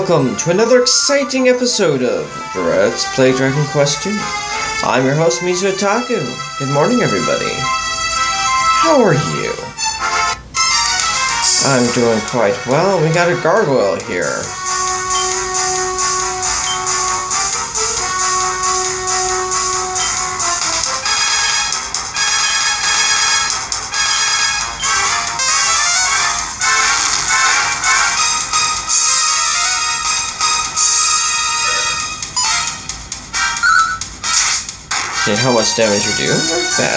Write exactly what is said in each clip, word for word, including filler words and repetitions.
Welcome to another exciting episode of Let's Play Dragon Quest two. I'm your host, Mizu Otaku. Good morning, everybody. How are you? I'm doing quite well. We got a gargoyle here. See how much damage you do? Not bad.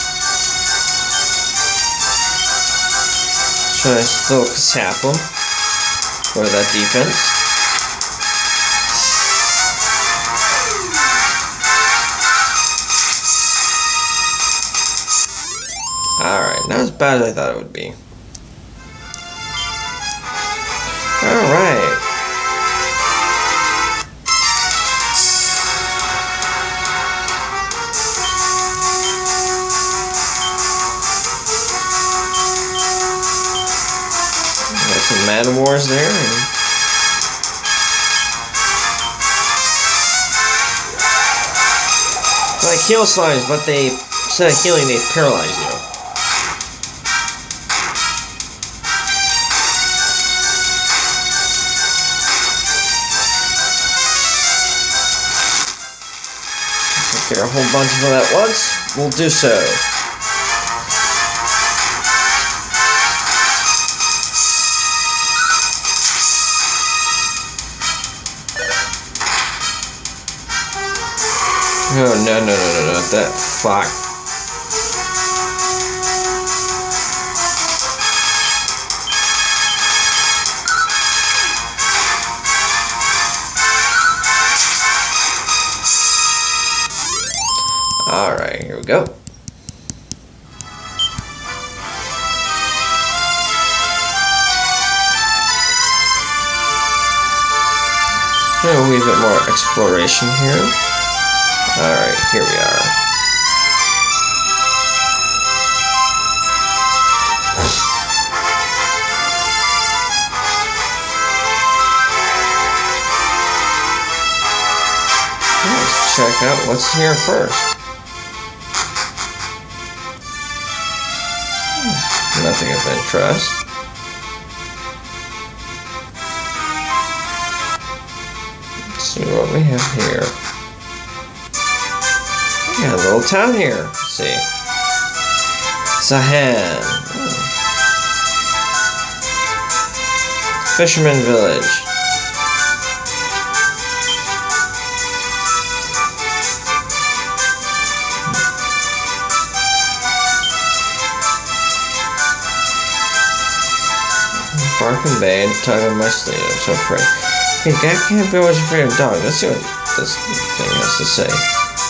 Try to still sap him for that defense. Alright, not as bad as I thought it would be. Alright. Some Man Wars there. And like heal slimes, but they, instead of healing, they paralyze you. If we get a whole bunch of them at once, we'll do so. Oh, no, no, no, no, no, that fuck. Alright, here we go. A wee bit more exploration here. Alright, here we are. Let's check out what's here first. Hmm, nothing of interest. Let's see what we have here. Yeah, a little town here. Let's see. Sahan. Oh. Fisherman Village. Barking Bay and tug on my sleeve. I'm so afraid. Hey, guy can't be always afraid of dogs. Let's see what this thing has to say.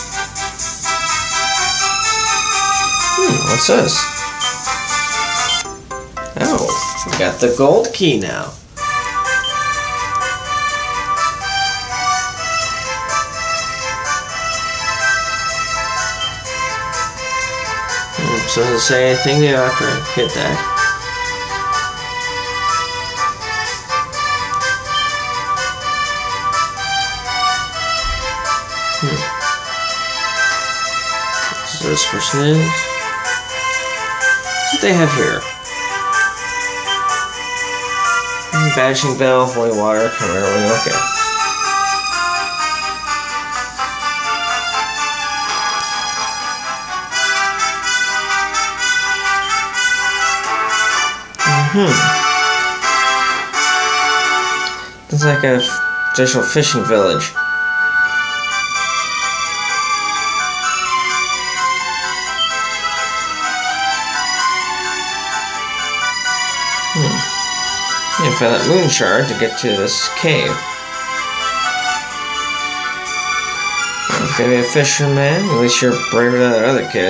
What's this? Oh, we got the gold key now. Hmm, so does it say anything there after I hit that? Hmm. So this person is. What do they have here? Vanishing Bell, Holy Water, Cameroon, okay. Mm-hmm. It's like a traditional fishing village. You find that moon shard to get to this cave. If you're gonna be a fisherman, at least you're braver than that other kid.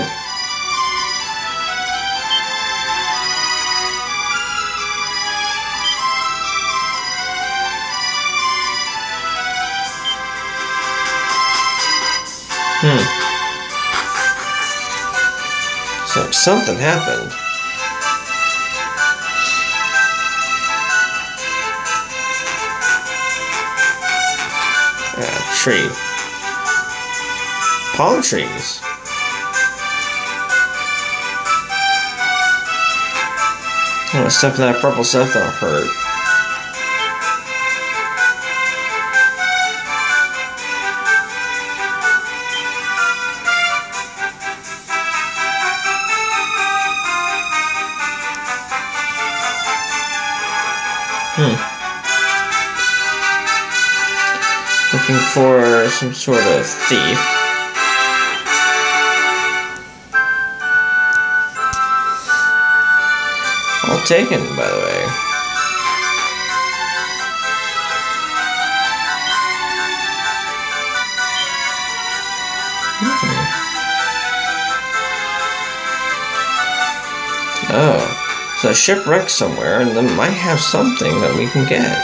Hmm. So something happened. Uh, tree. Palm trees. Oh, stuff in that purple stuff don't hurt. Hmm. Looking for some sort of thief. All taken, by the way. Hmm. Oh. So a shipwreck somewhere, and then might have something that we can get.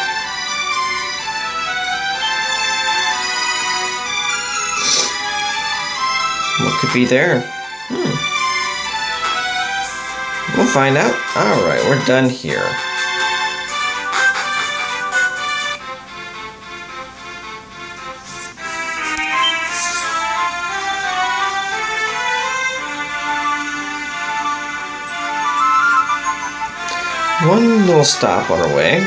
What could be there? Hmm. We'll find out. Alright, we're done here. One little stop on our way.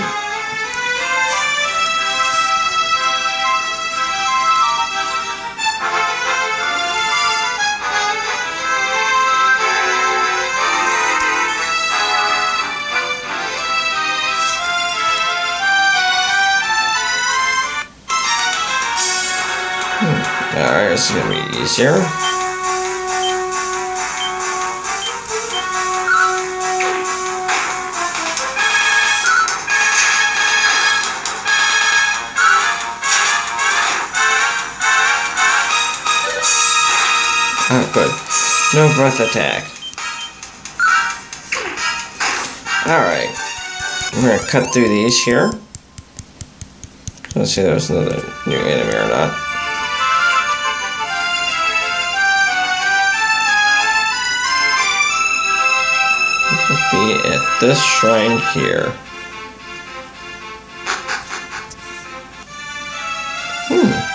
Hmm. Alright, this is gonna be easier. Oh, good. No breath attack. Alright. We're gonna cut through these here. Let's see if there's another new enemy or not. It could be at this shrine here. Hmm.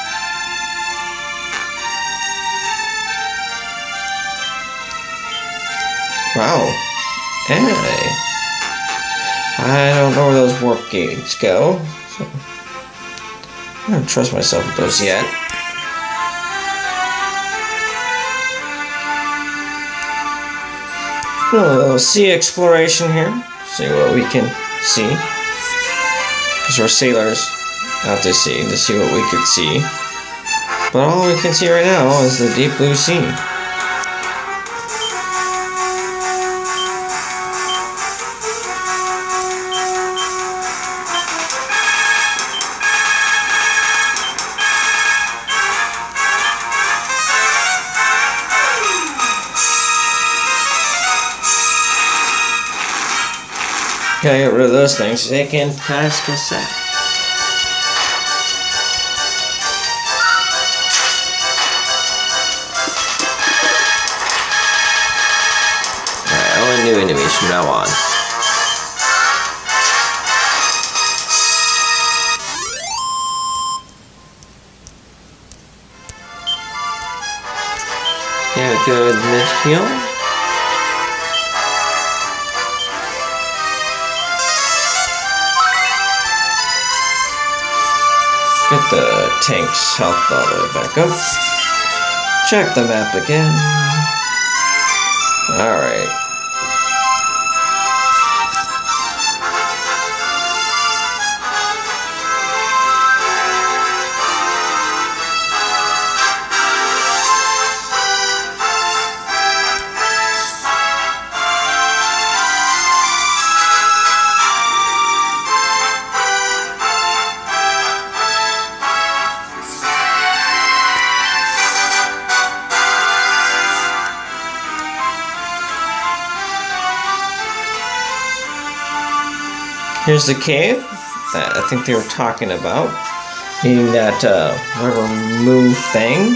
Wow. Hey. I don't know where those warp gates go, so I don't trust myself with those yet. A little sea exploration here. See what we can see. Because we're sailors out to sea to see what we could see. But all we can see right now is the deep blue sea. Gotta get rid of those things so they can pass cassette. Alright, only new enemies from now on. Get a good mid-heal. Get the tank's health all the way back up. Check the map again. Alright. Here's the cave that I think they were talking about. Needing that, uh, whatever moon thing.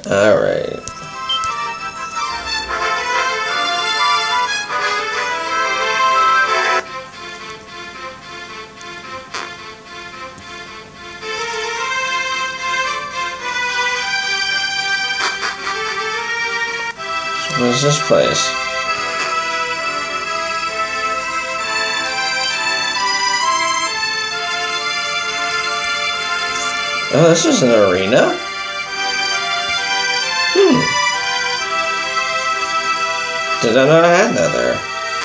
Alright. So where's this place? Oh, this is an arena? Hmm. Did I know I had that there?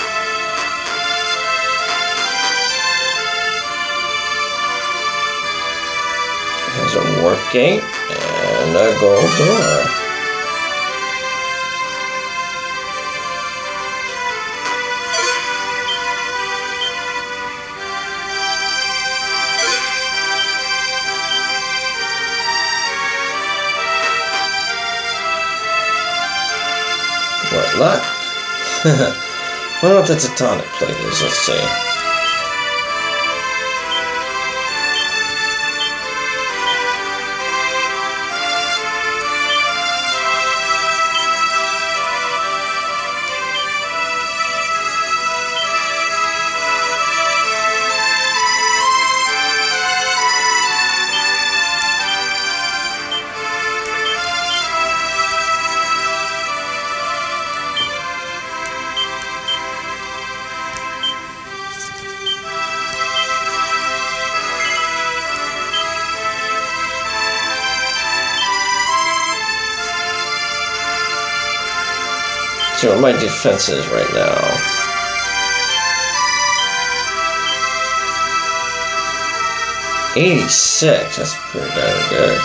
There's a warp gate and a gold door. What luck? Wonder what the Tectonic plate is, let's see. See what my defense is right now. eighty-six, that's pretty darn good.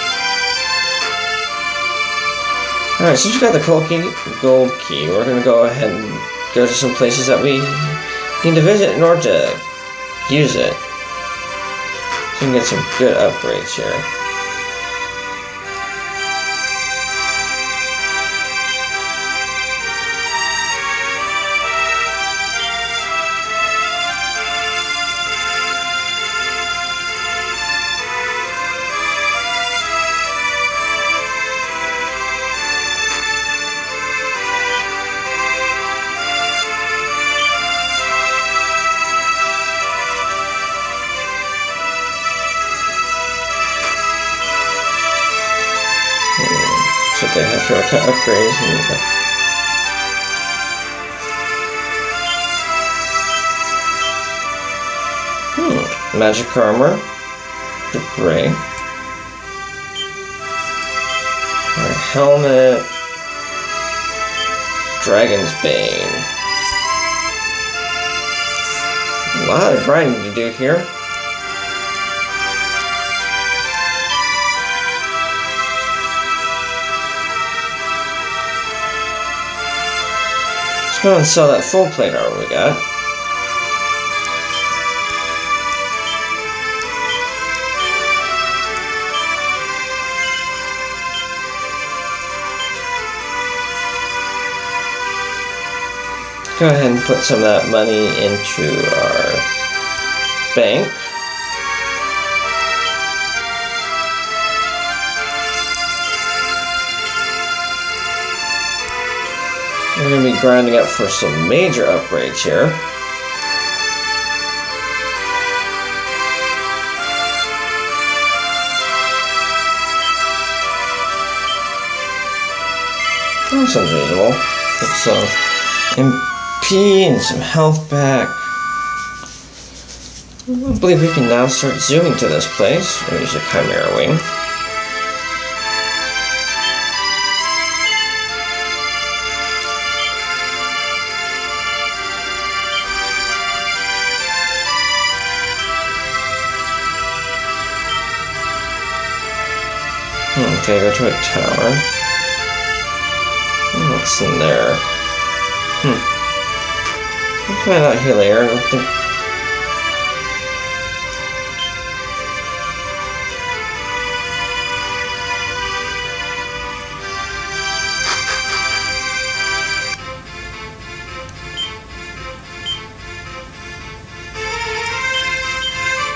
Alright, since we got the gold key, gold key, we're gonna go ahead and go to some places that we need to visit in order to use it. So we can get some good upgrades here. They have to upgrades and hmm, magic armor, the gray, our helmet, Dragon's Bane. A lot of grinding to do here. Go and sell that full plate armor we got. Go ahead and put some of that money into our bank. We're going to be grinding up for some major upgrades here. That sounds reasonable. Get some M P and some health back. I believe we can now start zooming to this place. We'll use a Chimera Wing. Okay, go to a tower. What's in there? Hmm. We'll find out here later. I don't think.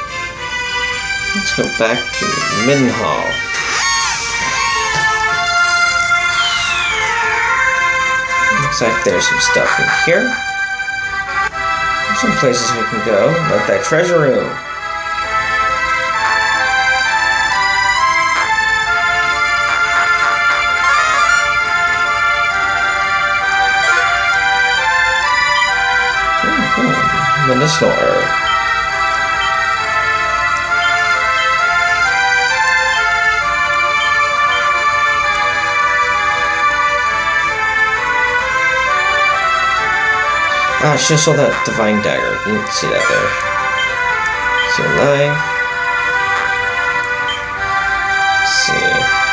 Let's go back to Midden Hall. Looks like there's some stuff in here. Some places we can go, like that treasure room. Oh, medicinal herb. Ah, she just saw that divine dagger. You can see that there. See a knife. Let's see.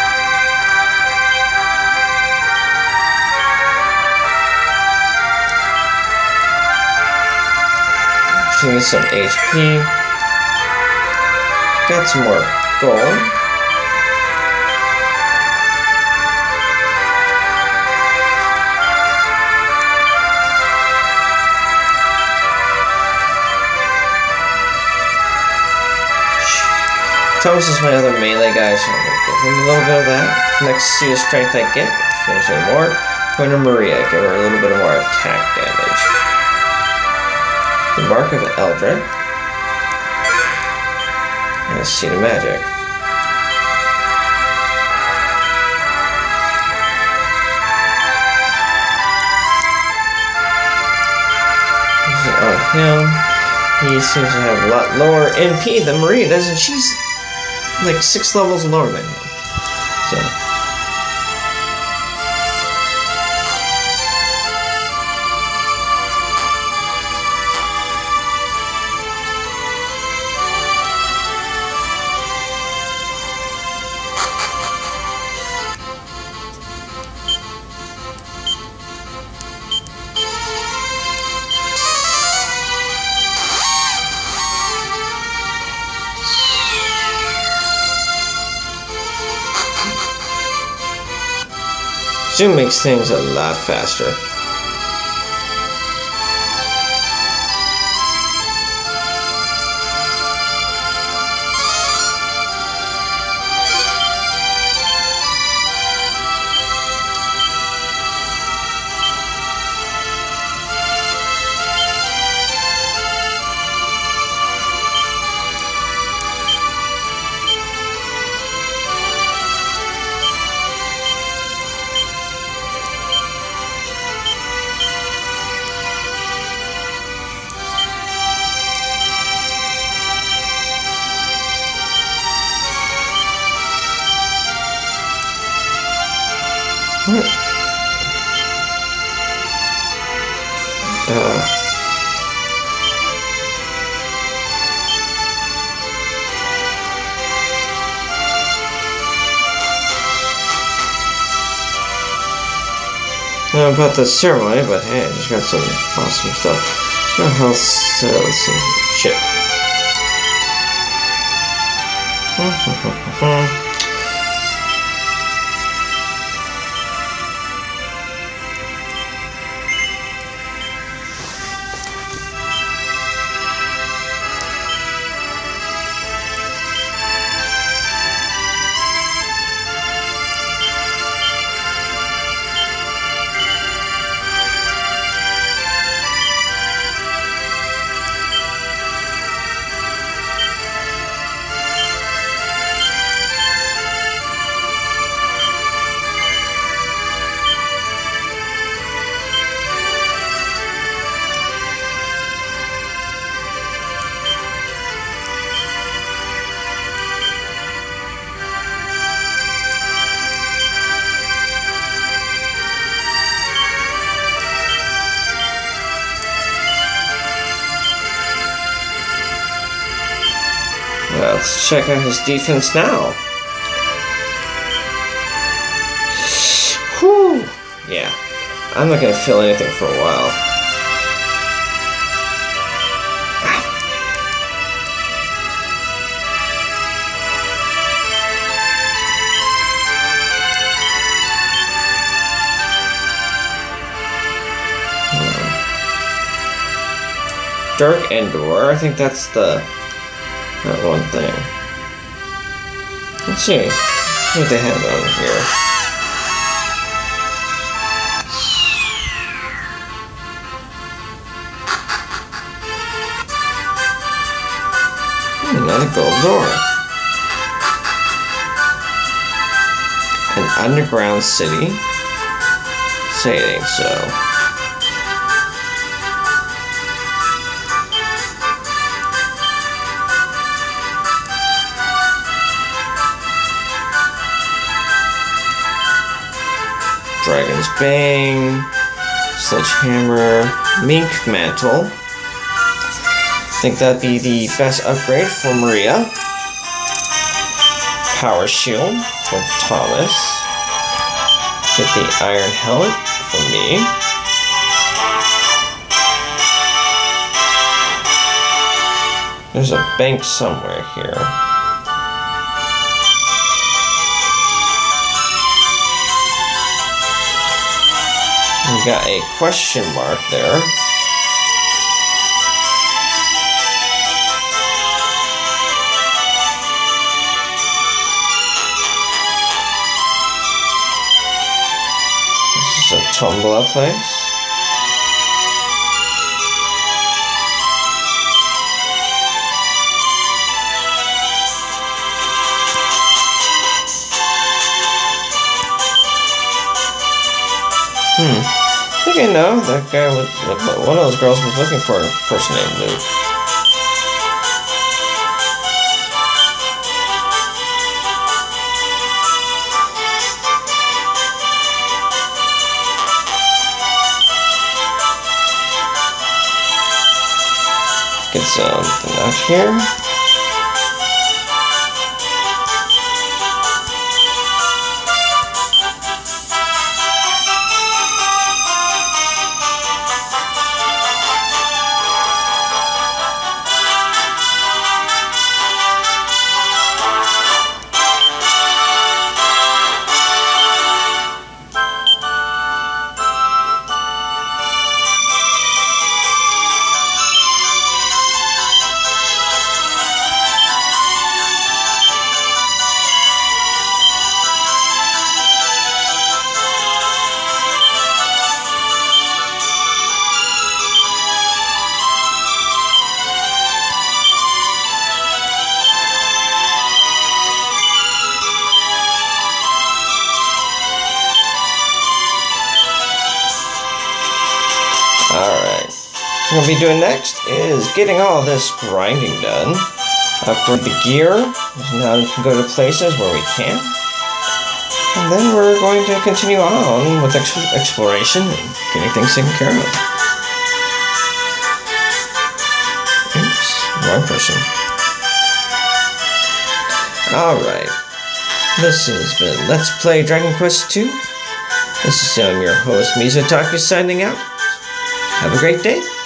She needs some H P. Got some more gold. Thomas is my other melee guy, so I'm going to give him a little bit of that. Next, see the strength I get. If there's any more, go to Maria, give her a little bit more attack damage. The Mark of Eldred. Let's see the magic. On him. He seems to have a lot lower M P than Maria does, and she's like six levels lower than him. So. Zoom makes things a lot faster. What? Uh. I don't know about the ceremony, but hey, I just got some awesome stuff. No health cells and shit. Let's check out his defense now. Whew. Yeah, I'm not gonna feel anything for a while. Dark Endor, I think that's the that one thing. Let's see what they have on here. door. An underground city? Say it ain't so. Dragon's Bane, Sledgehammer, Mink Mantle. Think that'd be the best upgrade for Maria. Power Shield for Thomas. Get the Iron Helmet for me. There's a bank somewhere here. We got a question mark there. This is a Tumblr place. Hmm. I think I know that guy was one of those girls was looking for a person named Luke. Get something out here. Alright, so what we'll be doing next is getting all this grinding done. Upgrade the gear, so now we can go to places where we can. And then we're going to continue on with ex exploration and getting things taken care of. Oops, wrong person. Alright, this has been Let's Play Dragon Quest two. This is um, your host, Mizotaku, signing out. Have a great day.